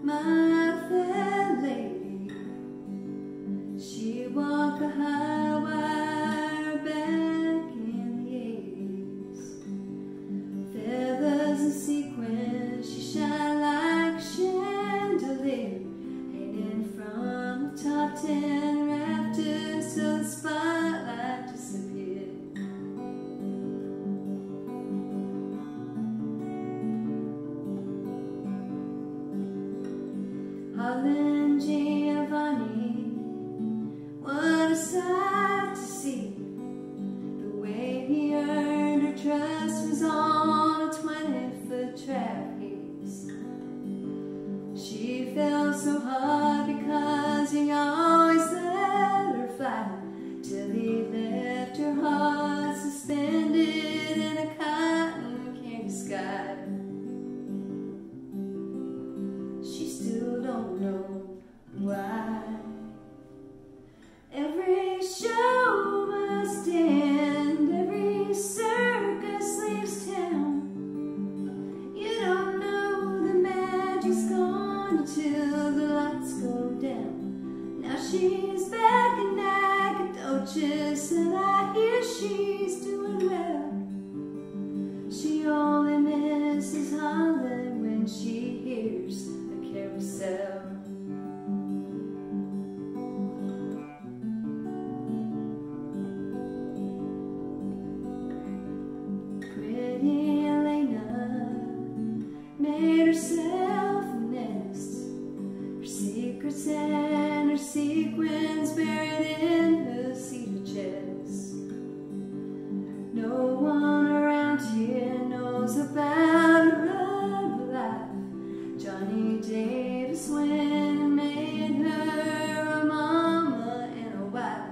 my fair lady. She walked the high wire back in the 80s. Feathers and sequins, she shined like a chandelier, hanging from the top 10 rafters till the spotlight disappeared. Holland Giovanni, what a sight to see. The way he earned her trust was on a 20-foot trapeze. She fell so hard because he always let her fly, till he left her heart suspended in a cotton candy sky. She still don't know why. Every show must end, every circus leaves town. You don't know the magic's gone until the lights go down. Now she's back in Nacogdoches, and I hear she's doing well. She only misses Holland when she hears the carousel. Pretty Elena made herself a nest, her secrets and her sequins buried in her cedar chest. No one around here knows about her other life. Johnny Davis went and made her a mama and a wife.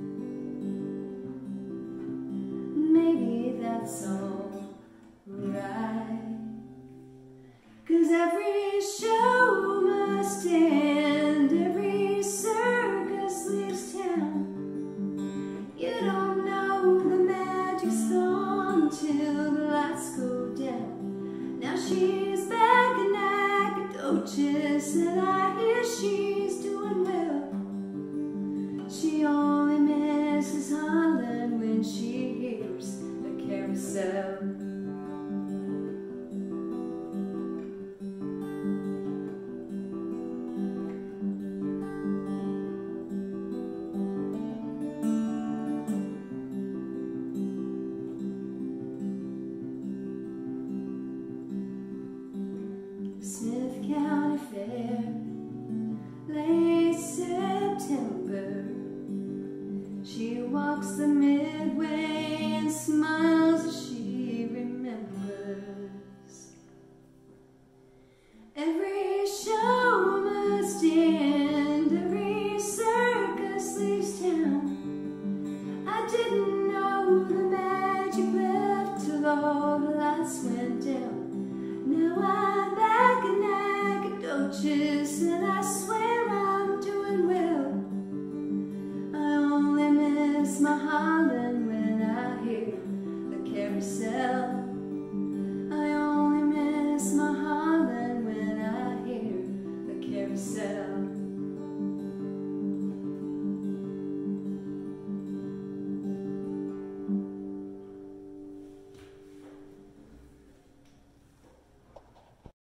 Maybe that's all right, 'cause every show must end, every circus leaves town. You don't know the magic's gone till the lights go down. Now she's back in Nacogdoches, and I hear she's doing well. She only misses Holland when she hears the carousel. Smith County Fair, late September. She walks the midway and smiles as she remembers. Every show must end, every circus leaves town. I didn't know the magic left till all the lights went down. Now I'm back in Nacogdoches, and I swear